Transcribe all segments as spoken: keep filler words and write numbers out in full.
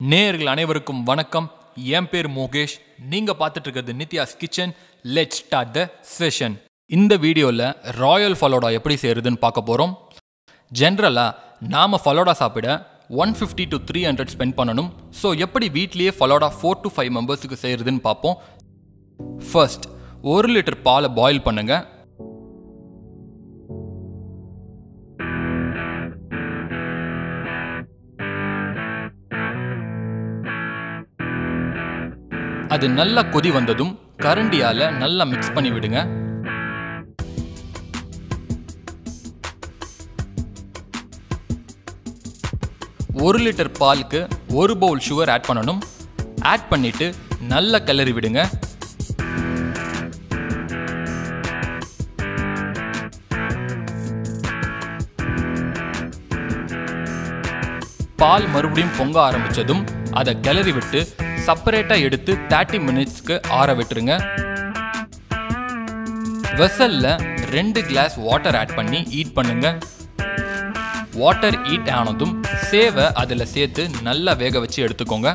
நேயர்கள் அனைவருக்கும் வணக்கம். என் பேர் மோகேஷ். நீங்க பார்த்துட்டு இருக்கிறது Nithya's kitchen. Let's start the session. இந்த வீடியோவில் ராயல் ஃபலோடா எப்படி செய்யறதுன்னு பார்க்க போகிறோம். ஜென்ரலாக நாம் ஃபலோடா சாப்பிட one fifty to three hundred spend பண்ணணும். ஸோ எப்படி வீட்லேயே ஃபலோடா ஃபோர் டு ஃபைவ் மெம்பர்ஸுக்கு செய்யறதுன்னு பார்ப்போம். ஃபர்ஸ்ட் ஒரு லிட்டர் பாலை பாயில் பண்ணுங்க. அது நல்லா கொதி வந்ததும் கரண்டியால நல்லா மிக்ஸ் பண்ணி விடுங்க. ஒரு லிட்டர் பாலுக்கு ஒரு பவுல் சுகர் ஆட் பண்ணணும். ஆட் பண்ணிட்டு நல்லா கிளறி விடுங்க. பால் மறுபடியும் பொங்க ஆரம்பிச்சதும் அதை கிளறி விட்டு செப்பரேட்டா எடுத்து தேர்ட்டி மினிட்ஸ்க்கு ஆற விட்டுருங்க. வெசல்ல ரெண்டு கிளாஸ் வாட்டர் ஆட் பண்ணி ஹீட் பண்ணுங்க. வாட்டர் ஹீட் ஆனதும் சேவை அதுல சேர்த்து நல்லா வேக வச்சு எடுத்துக்கோங்க.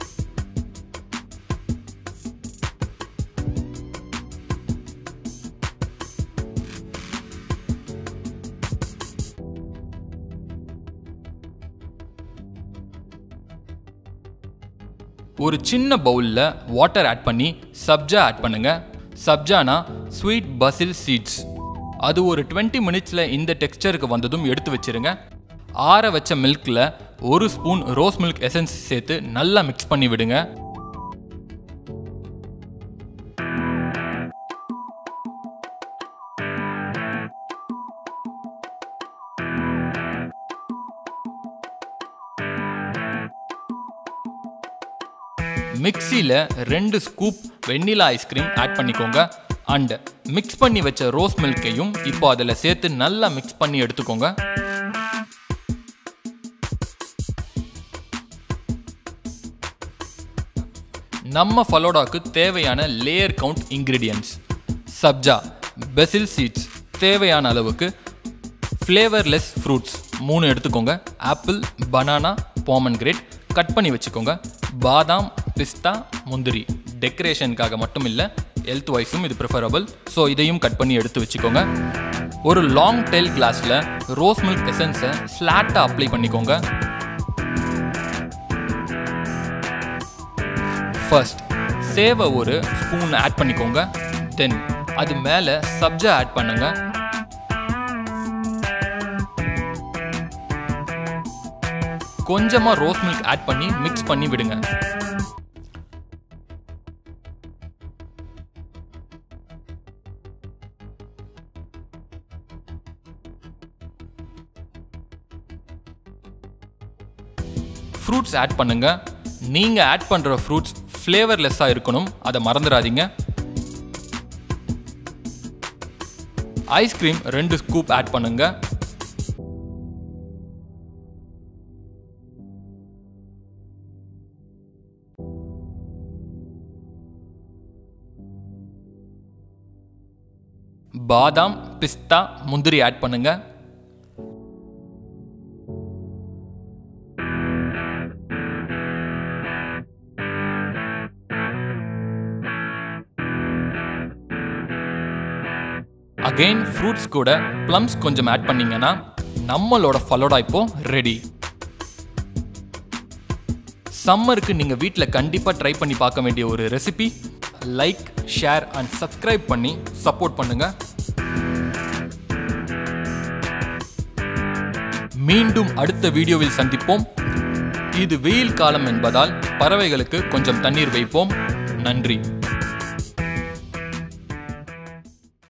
ஒரு சின்ன பவுல்ல வாட்டர் ஆட் பண்ணி சப்ஜா ஆட் பண்ணுங்க. சப்ஜானா ஸ்வீட் பசில் சீட்ஸ். அது ஒரு டுவெண்ட்டி மினிட்ஸ்ல இந்த டெக்ஸ்சருக்கு வந்ததும் எடுத்து வச்சிருங்க. ஆற வச்ச மில்க்ல ஒரு ஸ்பூன் ரோஸ் மில்க் எசன்ஸ் சேர்த்து நல்லா மிக்ஸ் பண்ணி விடுங்க. மிக்ஸியில் ரெண்டு ஸ்கூப் வெண்ணிலா ஐஸ்கிரீம் ஆட் பண்ணிக்கோங்க. அண்ட் மிக்ஸ் பண்ணி வச்ச ரோஸ் மில்கையும் இப்போ அதில் சேர்த்து நல்லா மிக்ஸ் பண்ணி எடுத்துக்கோங்க. நம்ம ஃபலோடாக்கு தேவையான லேயர் கவுண்ட் இன்கிரீடியன்ட்ஸ்: சப்ஜா, பெசில் சீட்ஸ் தேவையான அளவுக்கு, ஃப்ளேவர்லெஸ் ஃப்ரூட்ஸ் மூணு எடுத்துக்கோங்க. ஆப்பிள், பனானா, போமன்கிரேட் கட் பண்ணி வச்சுக்கோங்க. பாதாம், பிஸ்தா, முந்திரி டெக்கரேஷனுக்காக மட்டும் இல்லை, ஹெல்த் வைஸும் இது ப்ரிஃபரபிள். ஸோ இதையும் கட் பண்ணி எடுத்து வச்சுக்கோங்க. ஒரு லாங் டெயில் கிளாஸில் ரோஸ் மில்க் எசன்ஸை ஸ்லாட்டாக அப்ளை பண்ணிக்கோங்க. ஃபர்ஸ்ட் சேவை ஒரு ஸ்பூன் ஆட் பண்ணிக்கோங்க. தென் அது மேலே சப்ஜா ஆட் பண்ணுங்க. கொஞ்சமா ரோஸ் மில்க் ஆட் பண்ணி மிக்ஸ் பண்ணி விடுங்க. ஃப்ரூட்ஸ் ஆட் பண்ணுங்க. நீங்க ஆட் பண்ற ஃப்ரூட்ஸ் ஃப்ளேவர்லெஸ்ஸா இருக்கணும், அதை மறந்துடாதீங்க. ஐஸ்கிரீம் ரெண்டு ஸ்கூப் ஆட் பண்ணுங்க. பாதாம், பிஸ்தா, முந்திரி ஆட் பண்ணுங்க. அகைன் ஃப்ரூட்ஸ் கூட ப்ளம்ஸ் கொஞ்சம் ஆட் பண்ணீங்கன்னா நம்மளோட ஃபலோடா இப்போ ரெடி. சம்மருக்கு நீங்க வீட்டில் கண்டிப்பா ட்ரை பண்ணி பார்க்க வேண்டிய ஒரு recipe. Like, share and subscribe பண்ணி சப்போர்ட் பண்ணுங்க. மீண்டும் அடுத்த வீடியோவில் சந்திப்போம். இது வெயில் காலம் என்பதால் பறவைகளுக்கு கொஞ்சம் தண்ணீர் வைப்போம். நன்றி.